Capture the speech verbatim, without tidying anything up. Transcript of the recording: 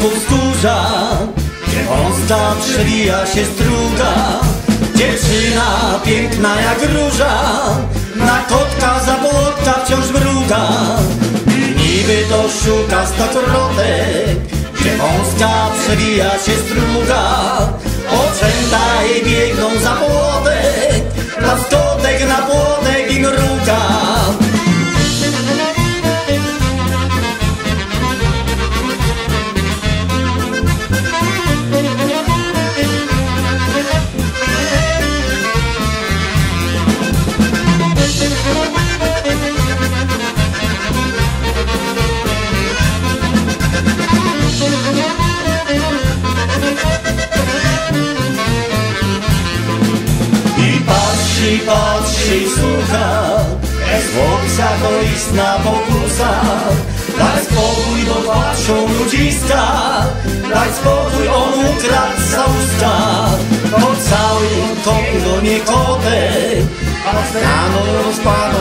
piękną skórza, gdzie wąska przewija się struga. Dziewczyna piękna jak róża, na kotka zabłotka wciąż mruga. Niby to szuka stokrotek, gdzie wąska przewija się struga. Oczęta jej biegną za płotek, plaskotek na płotek i mruga. I patrzy i słucha, jak chłopca koistna pokusa. Daj spokój, bo patrzą ludziska, daj spokój, on ukradł za usta. Po całym koku do mnie kotek, a rano rozpadł